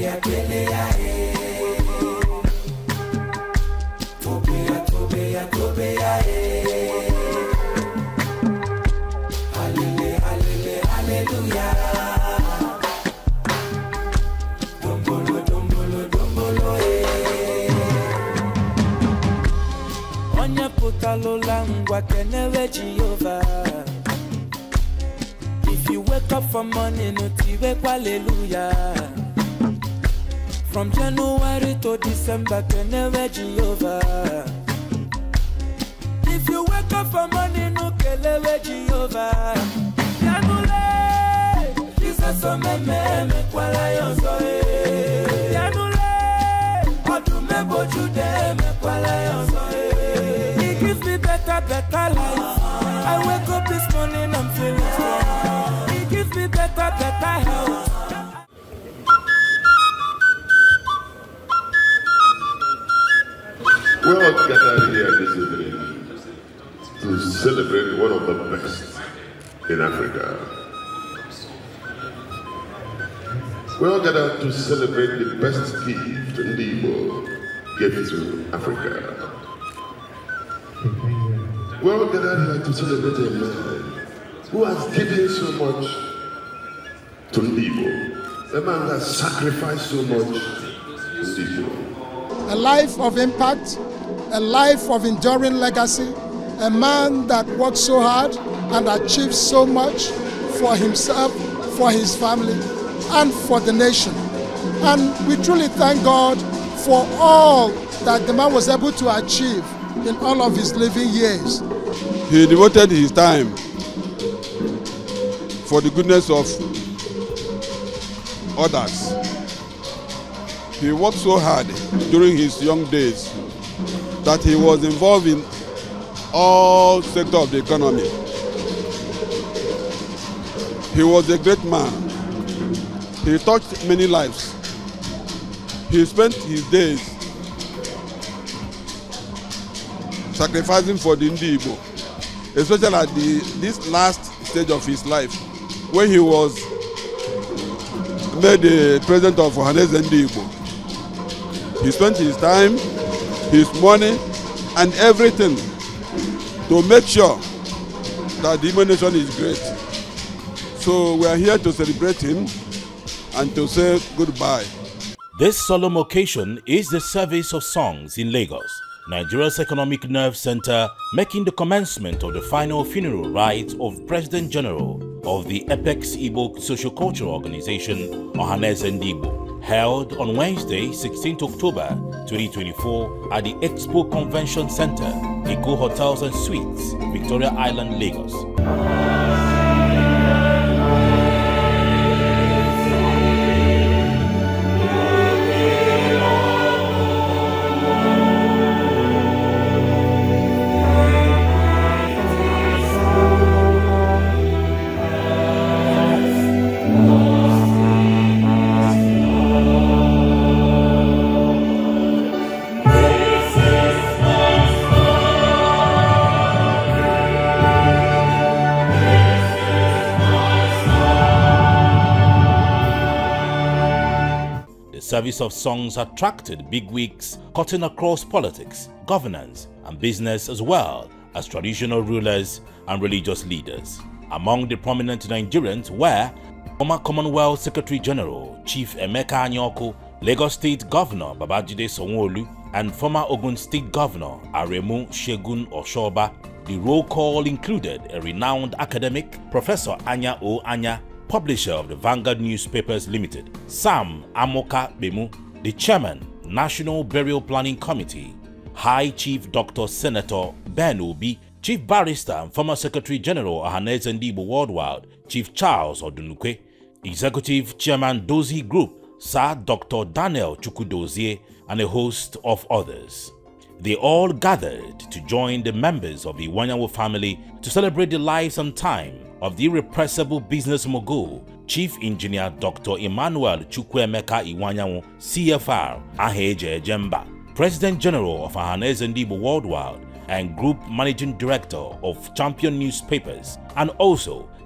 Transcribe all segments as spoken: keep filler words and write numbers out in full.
If you wake up for morning, hallelujah. From January to December, Jehovah. If you wake up for morning, Jehovah. Yanule, Jesus o me me me kwala yonsoe. Yanule, odume bojude me kwala yonsoe. He gives me better, better life. I wake up this morning, I'm feeling strong. He gives me better, better health. We all gathered here this evening to celebrate one of the best in Africa. We all gathered to celebrate the best gift Ndigbo gave to Africa. We all gathered here to celebrate a man who has given so much to Ndigbo. A man that sacrificed so much to Ndigbo. A life of impact, a life of enduring legacy, a man that worked so hard and achieved so much for himself, for his family, and for the nation. And we truly thank God for all that the man was able to achieve in all of his living years. He devoted his time for the goodness of others. He worked so hard during his young days that he was involved in all sectors of the economy. He was a great man. He touched many lives. He spent his days sacrificing for the Ndigbo, especially at the, this last stage of his life, when he was made the president of Ahaejiagamba. He spent his time, his money, and everything to make sure that the Igbo nation is great. So we are here to celebrate him and to say goodbye. This solemn occasion is the service of songs in Lagos, Nigeria's economic nerve center, making the commencement of the final funeral rites of President General of the Apex Igbo Socio-Cultural Organization, Ahaejiagamba, held on Wednesday, sixteenth October twenty twenty-four at the Expo Convention Center, Eko Hotels and Suites, Victoria Island, Lagos. The service of songs attracted bigwigs cutting across politics, governance, and business, as well as traditional rulers and religious leaders. Among the prominent Nigerians were former Commonwealth Secretary General Chief Emeka Iwuanyanwu, Lagos State Governor Babajide Sanwo-Olu, and former Ogun State Governor Aremu Segun Oshoba. The roll call included a renowned academic, Professor Anya O. Anya, publisher of the Vanguard Newspapers Limited, Sam Amoka Bemu, the chairman, National Burial Planning Committee, High Chief Doctor Senator Ben Obi, Chief Barrister and former Secretary General Ahaejiagamba Worldwide, Chief Charles Odunukwe, Executive Chairman Dozie Group, Sir Doctor Daniel Chukwudozie, and a host of others. They all gathered to join the members of the Iwuanyanwu family to celebrate the lives and time of the irrepressible business mogul, Chief Engineer Doctor Emmanuel Chukwuemeka Iwuanyanwu, C F R, Ahaejiagamba, President General of Ahaejiagamba Worldwide, and Group Managing Director of Champion Newspapers, and also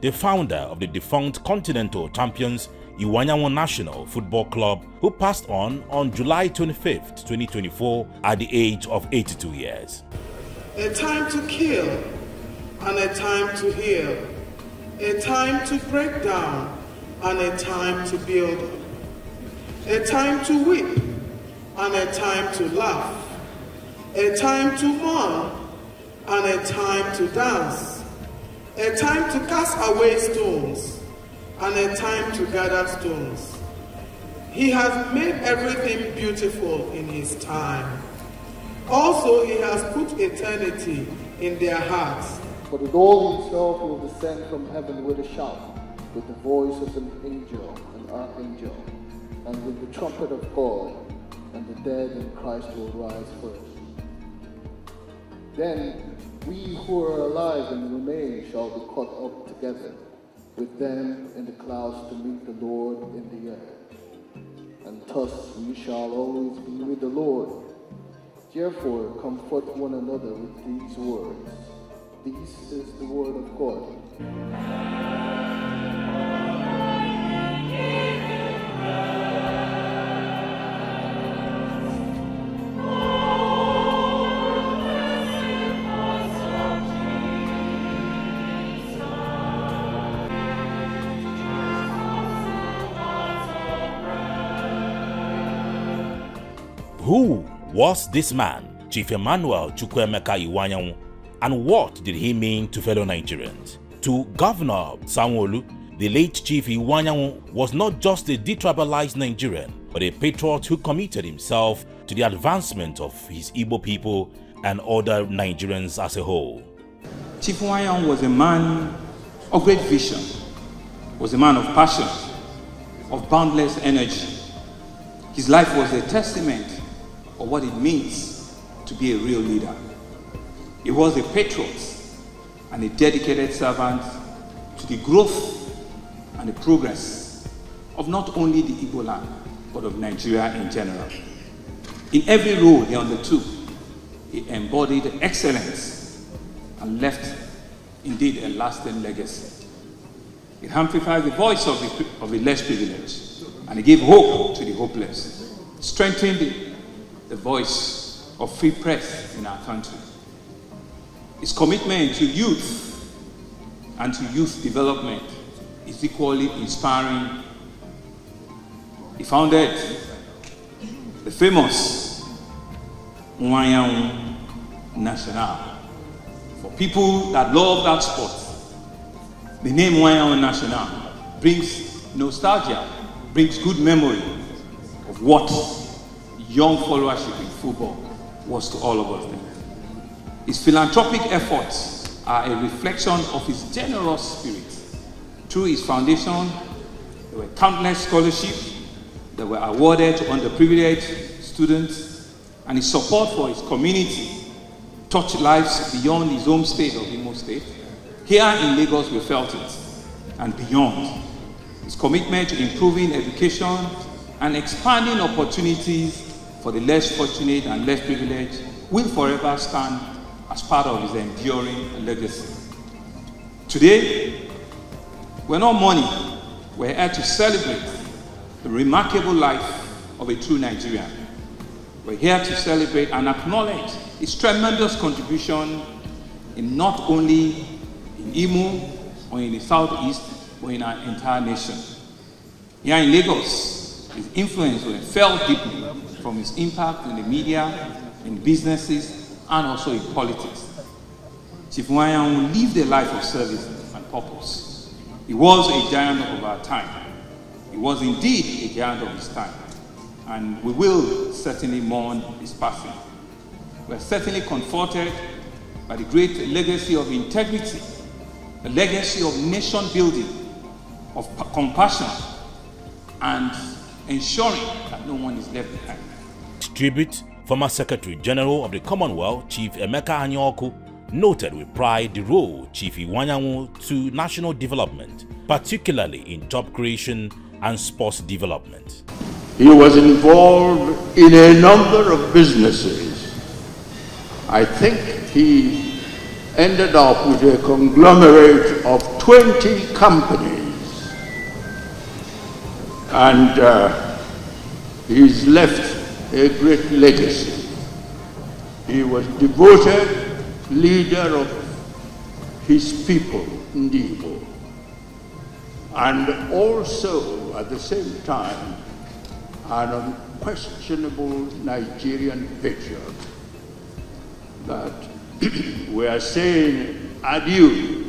the founder of the defunct Continental Champions Iwuanyanwu National Football Club, who passed on on July twenty-fifth, twenty twenty-four at the age of eighty-two years. A time to kill and a time to heal, a time to break down and a time to build, a time to weep and a time to laugh, a time to mourn and a time to dance, a time to cast away stones and a time to gather stones. He has made everything beautiful in his time. Also, he has put eternity in their hearts. For the Lord himself will descend from heaven with a shout, with the voice of an angel, an archangel, and with the trumpet of God, and the dead in Christ will rise first. Then we who are alive and remain shall be caught up together with them in the clouds to meet the Lord in the air. And thus we shall always be with the Lord. Therefore comfort one another with these words. This is the word of God. Who was this man, Chief Emmanuel Chukwuemeka Iwuanyanwu, and what did he mean to fellow Nigerians? To Governor Sanwo-Olu, the late Chief Iwuanyanwu was not just a detribalized Nigerian, but a patriot who committed himself to the advancement of his Igbo people and other Nigerians as a whole. Chief Iwuanyanwu was a man of great vision, was a man of passion, of boundless energy. His life was a testament of what it means to be a real leader. He was a patriot and a dedicated servant to the growth and the progress of not only the Igbo land, but of Nigeria in general. In every role he undertook, he embodied excellence and left, indeed, a lasting legacy. It amplified the voice of the, of the less privileged, and he gave hope to the hopeless, strengthened the, the voice of free press in our country. His commitment to youth and to youth development is equally inspiring. He founded the famous Iwuanyanwu National. For people that love that sport, the name Iwuanyanwu National brings nostalgia, brings good memory of what young followership in football was to all of us then. His philanthropic efforts are a reflection of his generous spirit. Through his foundation, there were countless scholarships that were awarded to underprivileged students, and his support for his community touched lives beyond his home state of Imo State. Here in Lagos, we felt it, and beyond. His commitment to improving education and expanding opportunities for the less fortunate and less privileged will forever stand as part of his enduring legacy. Today, we're not mourning, we're here to celebrate the remarkable life of a true Nigerian. We're here to celebrate and acknowledge his tremendous contribution in not only in Imo or in the Southeast, but in our entire nation. Here in Lagos, his influence was felt deeply from his impact in the media, in businesses, and also in politics. Chief Iwuanyanwu lived a life of service and purpose. He was a giant of our time. He was indeed a giant of his time. And we will certainly mourn his passing. We are certainly comforted by the great legacy of integrity, the legacy of nation building, of compassion, and ensuring that no one is left behind. Tribute, former Secretary General of the Commonwealth, Chief Emeka Iwuanyanwu, noted with pride the role Chief Iwuanyanwu to national development, particularly in job creation and sports development. He was involved in a number of businesses. I think he ended up with a conglomerate of twenty companies. And uh, he's left a great legacy. He was devoted leader of his people, Ndigbo, and also at the same time an unquestionable Nigerian patriot. That we are saying adieu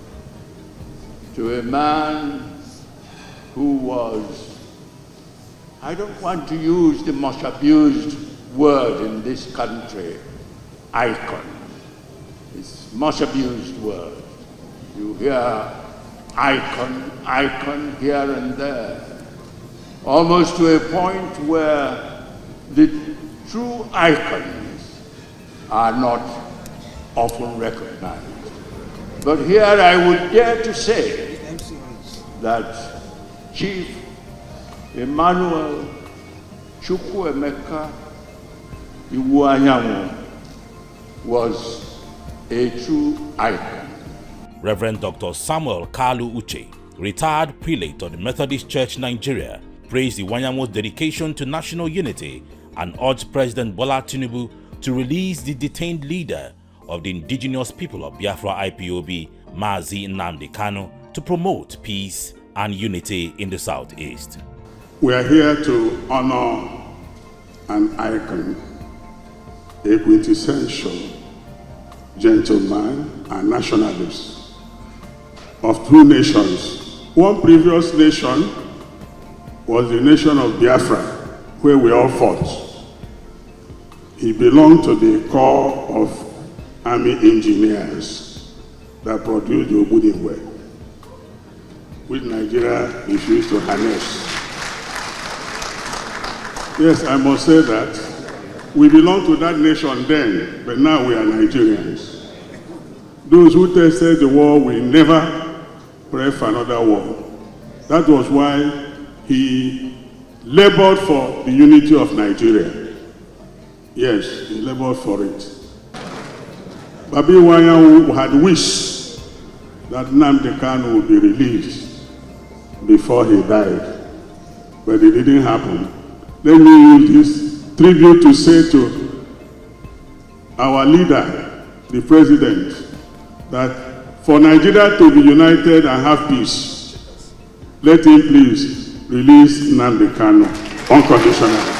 to a man who was, I don't want to use the most abused word in this country, icon. It's much abused word. You hear icon, icon here and there, almost to a point where the true icons are not often recognized. But here I would dare to say that Chief Emmanuel Chukwuemeka Iwuanyanwu was a true icon. Reverend Doctor Samuel Kalu Uche, retired prelate of the Methodist Church Nigeria, praised Iwuanyanwu's dedication to national unity and urged President Bola Tinubu to release the detained leader of the indigenous people of Biafra I P O B, Mazi Nnamdi Kanu, to promote peace and unity in the Southeast. We are here to honor an icon, a quintessential gentleman and nationalist of two nations. One previous nation was the nation of Biafra, where we all fought. He belonged to the corps of army engineers that produced the Obudingwe, which Nigeria refused to harness. Yes, I must say that we belonged to that nation then, but now we are Nigerians. Those who tested the war will never pray for another war. That was why he labored for the unity of Nigeria. Yes, he labored for it. Babi Iwuanyanwu had wished that Nnamdi Kanu would be released before he died, but it didn't happen. Let me use this tribute to say to our leader, the president, that for Nigeria to be united and have peace, let him please release Nnamdi Kanu unconditionally.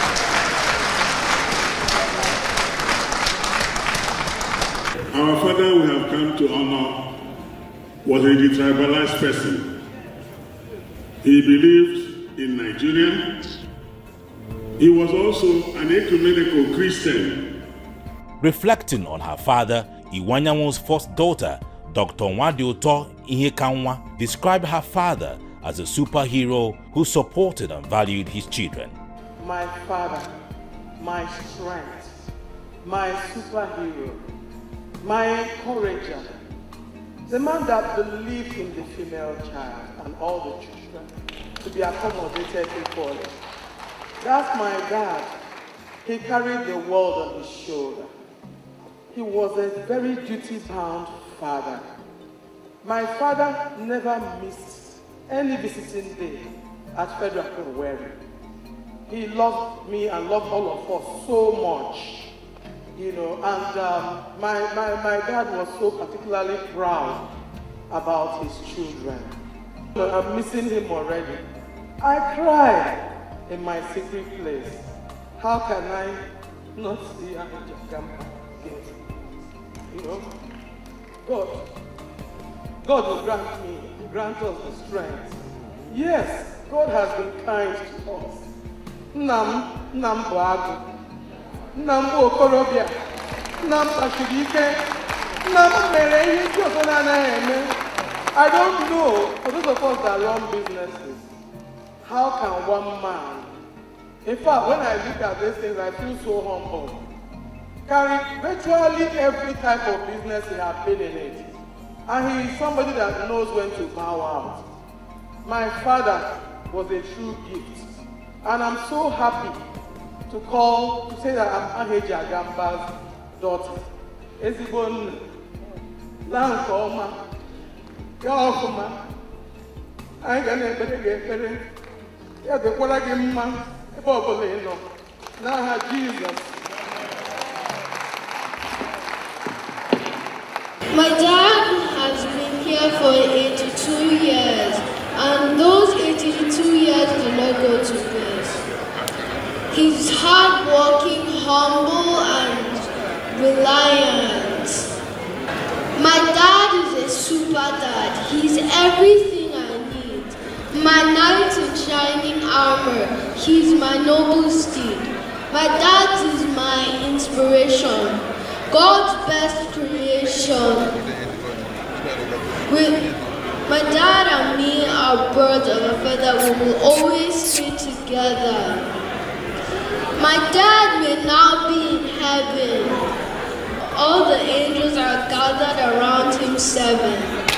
Our father we have come to honor was a detribalized person. He believed in Nigeria. He was also an ecumenical Christian. Reflecting on her father, Iwuanyanwu's first daughter, Doctor Nwadioto Ihekanwa, described her father as a superhero who supported and valued his children. My father, my strength, my superhero, my encourager, the man that believed in the female child and all the children to be accommodated equally. That's my dad. He carried the world on his shoulder. He was a very duty-bound father. My father never missed any visiting day at Federal Conweri. He loved me and loved all of us so much, you know, and um, my, my, my dad was so particularly proud about his children. I'm missing him already. I cried in my secret place. How can I not see Ahaejiagamba again? You know, God, God will grant me, grant us the strength. Yes, God has been kind to us. Nam, nam boagu, nam okorobia, nam ashirike, nam mere I don't know, for those of us that run businesses, how can one man, in fact, when I look at these things, I feel so humble. Carry virtually every type of business he has been in it. And he is somebody that knows when to bow out. My father was a true gift. And I'm so happy to call, to say that I'm Ahaejiagamba's daughter. Ezibon, laa nke ọma gaa ọfụma anyị ga na-ekpere gị ekpere ya dịkwara gị mma ebe ọbụla ị nọ n'aha Jizọs. My dad has been here for eighty-two years, and those eighty-two years do not go to waste. He's hardworking, humble, and reliant. My dad is a super dad. He's everything I need. My knight in shining armor. He's my noble steed. My dad is my inspiration. God's best creation. With my dad and me are birds of a feather. We will always be together. My dad may now be in heaven. All the angels are gathered around him seven.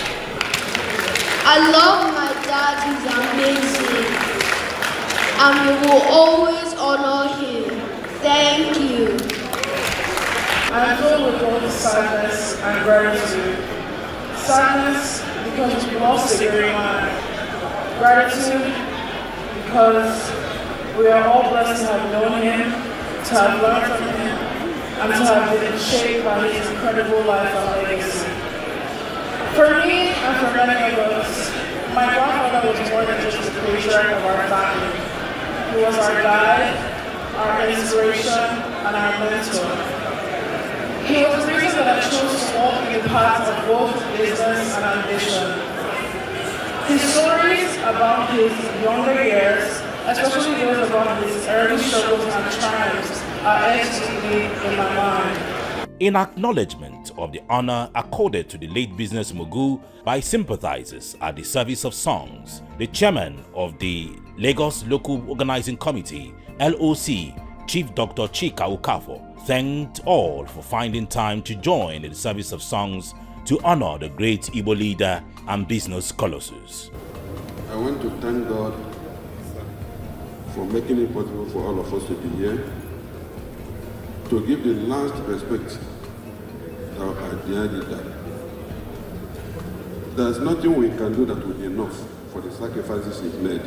I love my dad, he's amazing. And we will always honor him. Thank you. I am filled with both sadness and gratitude. Sadness because we lost a great man. Gratitude because we are all blessed to have known him, to have learned from him, and to have been shaped by his incredible life and legacy. For me and for many of us, my grandfather was more than just the patriarch of our family. He was our guide, our inspiration, and our mentor. He was the reason that I chose to walk in the path of both business and ambition. His stories about his younger years, especially those about his early struggles and triumphs, are etched deeply in my mind. In acknowledgement of the honor accorded to the late business mogul by sympathizers at the Service of Songs, the chairman of the Lagos Local Organizing Committee, L O C, Chief Doctor Chika Ukafo, thanked all for finding time to join in the Service of Songs to honor the great Igbo leader and business colossus. I want to thank God for making it possible for all of us to be here, to give the last respect to our dear leader. There's nothing we can do that will be enough for the sacrifices he's made.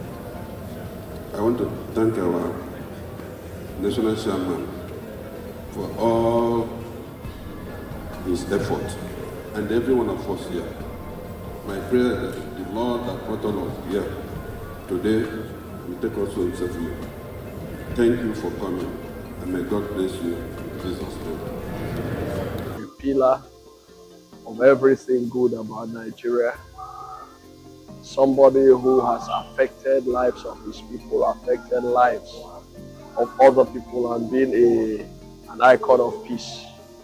I want to thank our national chairman for all his effort, and every one of us here. My prayer is that the Lord that brought all of us here today will take us home safely. Thank you for coming, and may God bless you in Jesus' name. A pillar of everything good about Nigeria. Somebody who has affected lives of his people, affected lives of other people, and been a an icon of peace.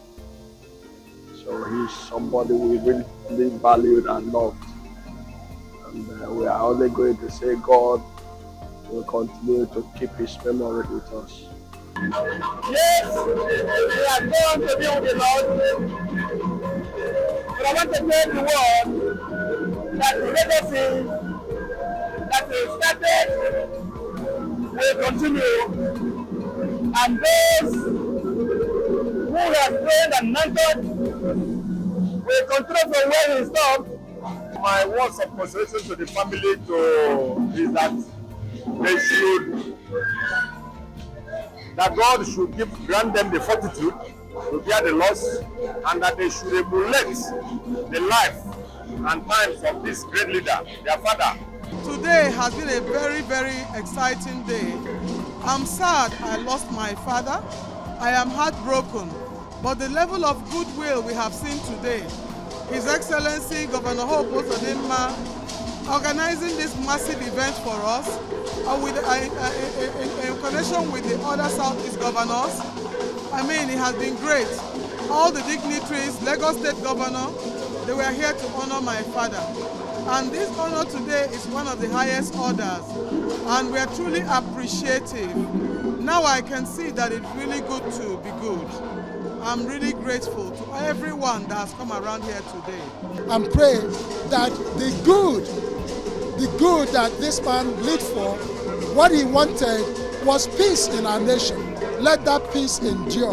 So he's somebody we really valued and loved. And uh, we are only going to say God will continue to keep his memory with us. Yes, we are going to be with the Lord. But I want to tell the world that the legacy that we started will continue. And those who have trained and mentored will continue from where he stopped. My words of consolation to the family to, is that they should, that God should give, grant them the fortitude to bear the loss, and that they should emulate the life and times of this great leader, their father. Today has been a very, very exciting day. I'm sad I lost my father. I am heartbroken, but the level of goodwill we have seen today, His Excellency Governor Hope Uzodimma organizing this massive event for us, uh, with, uh, uh, in, in connection with the other Southeast governors. I mean, it has been great. All the dignitaries, Lagos State Governor, they were here to honor my father. And this honor today is one of the highest orders, and we are truly appreciative. Now I can see that it's really good to be good. I'm really grateful to everyone that has come around here today. And pray that the good, the good that this man lived for, what he wanted was peace in our nation. Let that peace endure.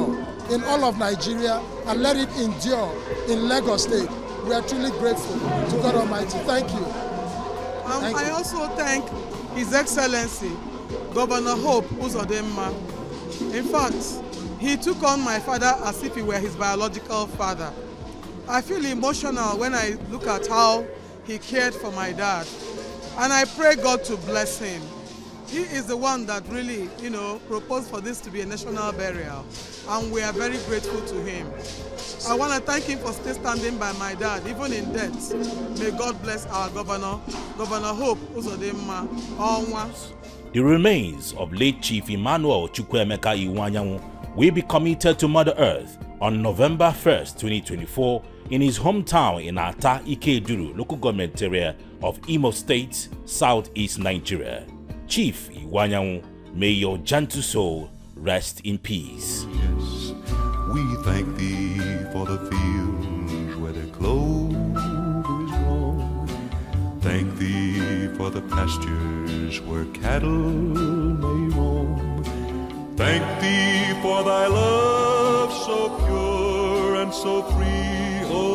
in all of Nigeria and let it endure in Lagos State. We are truly grateful to God Almighty. Thank you. Um, thank I you. also thank His Excellency, Governor Hope Uzodimma. In fact, he took on my father as if he were his biological father. I feel emotional when I look at how he cared for my dad. And I pray God to bless him. He is the one that really, you know, proposed for this to be a national burial. And we are very grateful to him. I want to thank him for still standing by my dad, even in death. May God bless our governor, Governor Hope Uzodimma Onwa. The remains of late Chief Emmanuel Chukwuemeka Iwuanyanwu will be committed to Mother Earth on November first, twenty twenty-four in his hometown in Ata Ikeduru, local government area of Imo State, southeast Nigeria. Chief Iwuanyanwu, may your gentle soul rest in peace. Yes, we thank thee for the fields where the clover is grown. Thank thee for the pastures where cattle may roam. Thank thee for thy love so pure and so free, oh